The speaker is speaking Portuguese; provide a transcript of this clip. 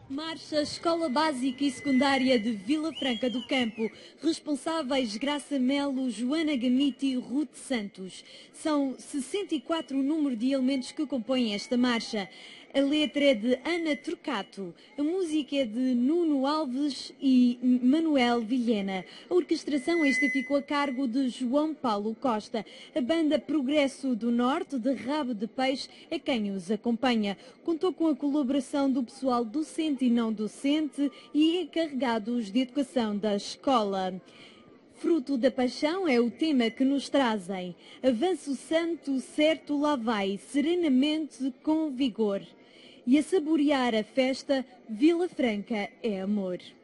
Marcha Escola Básica e Secundária de Vila Franca do Campo. Responsáveis Graça Melo, Joana Gamiti e Ruth Santos. São 64 o número de elementos que compõem esta marcha. A letra é de Ana Turcato, a música é de Nuno Alves e Manuel Vilhena. A orquestração esta ficou a cargo de João Paulo Costa. A banda Progresso do Norte, de Rabo de Peixe, é quem os acompanha. Contou com a colaboração do pessoal docente e não docente e encarregados de educação da escola. Fruto da paixão é o tema que nos trazem. Avanço santo, certo lá vai, serenamente com vigor. E a saborear a festa, Vila Franca é amor.